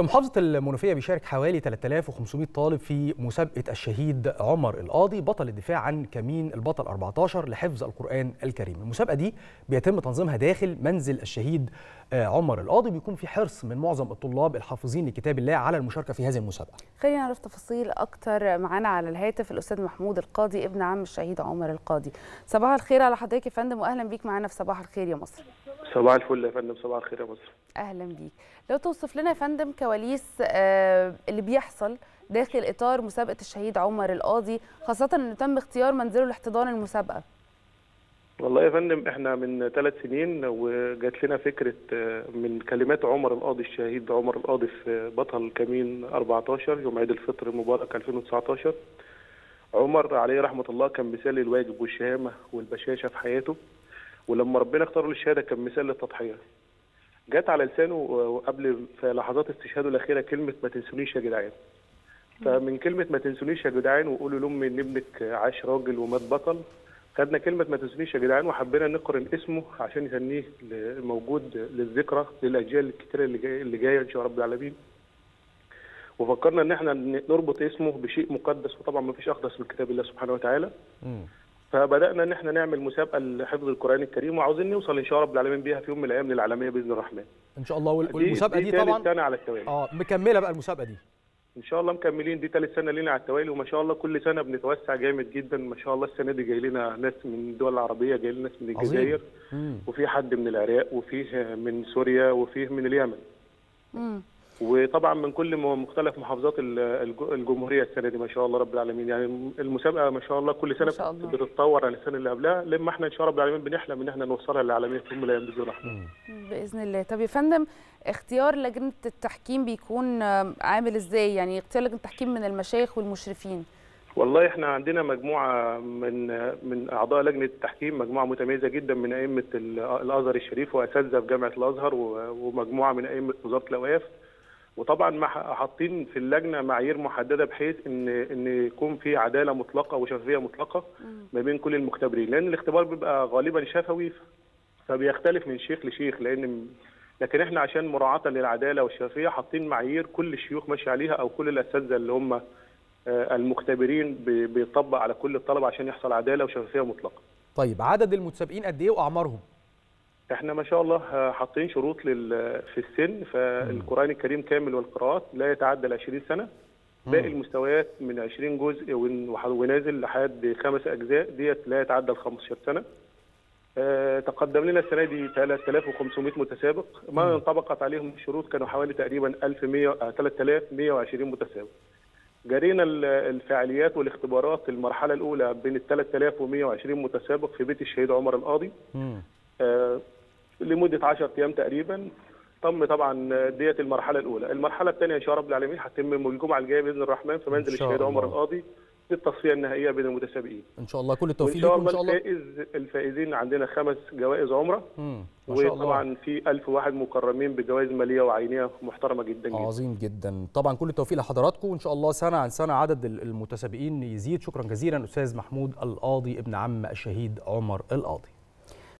في محافظة المنوفية بيشارك حوالي 3500 طالب في مسابقة الشهيد عمر القاضي بطل الدفاع عن كمين البطل 14 لحفظ القرآن الكريم. المسابقة دي بيتم تنظيمها داخل منزل الشهيد عمر القاضي، بيكون في حرص من معظم الطلاب الحافظين لكتاب الله على المشاركة في هذه المسابقة. خلينا نعرف تفاصيل أكتر. معانا على الهاتف الأستاذ محمود القاضي ابن عم الشهيد عمر القاضي. صباح الخير على حضرتك يا فندم، وأهلا بيك معانا في صباح الخير يا مصر. صباح الفل يا فندم. صباح الخير يا مصر. أهلا بيك. لو توصف لنا يا فندم كواليس اللي بيحصل داخل إطار مسابقة الشهيد عمر القاضي، خاصة أنه تم اختيار منزله لاحتضان المسابقة. والله يا فندم احنا من 3 سنين وجات لنا فكرة من كلمات عمر القاضي الشهيد عمر القاضي في بطل كمين 14 يوم عيد الفطر المبارك 2019. عمر عليه رحمة الله كان مثال للواجب والشهامة والبشاشة في حياته، ولما ربنا اختاره للشهادة كان مثال للتضحية. جت على لسانه قبل في لحظات استشهاده الأخيرة كلمة ما تنسونيش يا جدعان. فمن كلمة ما تنسونيش يا جدعان وقولوا لأمي إن ابنك عاش راجل ومات بطل، خدنا كلمة ما تنسونيش يا جدعان وحبينا نقرن اسمه عشان يثنيه موجود للذكرى للأجيال الكتيرة اللي جاية إن شاء رب العالمين. وفكرنا إن احنا نربط اسمه بشيء مقدس، وطبعا ما فيش أقدس من كتاب الله سبحانه وتعالى. فبدأنا إن احنا نعمل مسابقة لحفظ القرآن الكريم، وعاوزين نوصل إن شاء رب العالمين بيها في يوم من الأيام للعالمية بإذن الرحمن. إن شاء الله. والمسابقة دي طبعا سنة على التوالي. مكملة بقى المسابقة دي. ان شاء الله مكملين، دي 3 سنة لينا على التوالي، وما شاء الله كل سنه بنتوسع جامد جدا. ما شاء الله السنه دي جاي لنا ناس من الدول العربيه، جاي لنا ناس من الجزائر، وفي حد من العراق، وفيه من سوريا، وفيه من اليمن. وطبعا من كل مختلف محافظات الجمهوريه السنه دي ما شاء الله رب العالمين. يعني المسابقه ما شاء الله كل سنه بتتطور عن السنه اللي قبلها، لما احنا ان شاء الله رب العالمين بنحلم ان احنا نوصلها للعالميه في يوم من الايام باذن الله. باذن الله. طب يا فندم، اختيار لجنه التحكيم بيكون عامل ازاي؟ يعني اختيار لجنه التحكيم من المشايخ والمشرفين. والله احنا عندنا مجموعه من اعضاء لجنه التحكيم، مجموعه متميزه جدا من ائمه الازهر الشريف واساتذه في جامعه الازهر، ومجموعه من ائمه وزاره الاوقاف. وطبعا حاطين في اللجنه معايير محدده بحيث ان يكون في عداله مطلقه وشفافيه مطلقه ما بين كل المختبرين، لان الاختبار بيبقى غالبا شفوي فبيختلف من شيخ لشيخ، لكن احنا عشان مراعاه للعداله والشفافيه حاطين معايير كل الشيوخ ماشي عليها، او كل الاساتذه اللي هم المختبرين بيطبق على كل الطلبه عشان يحصل عداله وشفافيه مطلقه. طيب عدد المتسابقين قد ايه واعمارهم؟ احنا ما شاء الله حاطين شروط في السن، فالقرآن الكريم كامل والقراءات لا يتعدى 20 سنة. باقي المستويات من 20 جزء ونازل لحد 5 أجزاء ديت لا يتعدى 15 سنة. تقدم لنا السنة دي 3500 متسابق، ما انطبقت عليهم الشروط كانوا حوالي تقريبا 3120 متسابق. جرينا الفعاليات والاختبارات المرحلة الأولى بين ال 3120 متسابق في بيت الشهيد عمر القاضي لمدة 10 أيام تقريبا. تم طبعا ديت المرحلة الأولى. المرحلة الثانية إن شاء الله رب العالمين هتتم يوم الجمعة الجاية بإذن الرحمن في منزل الشهيد عمر القاضي للتصفية النهائية بين المتسابقين. إن شاء الله كل التوفيق لكم. إن شاء الله الفائزين عندنا 5 جوائز عمرة، وطبعا في 1000 واحد مكرمين بجوائز مالية وعينية محترمة جدا. عظيم جدا. طبعا كل التوفيق لحضراتكم، وإن شاء الله سنة عن سنة عدد المتسابقين يزيد. شكرا جزيلا أستاذ محمود القاضي ابن عم الشهيد عمر القاضي.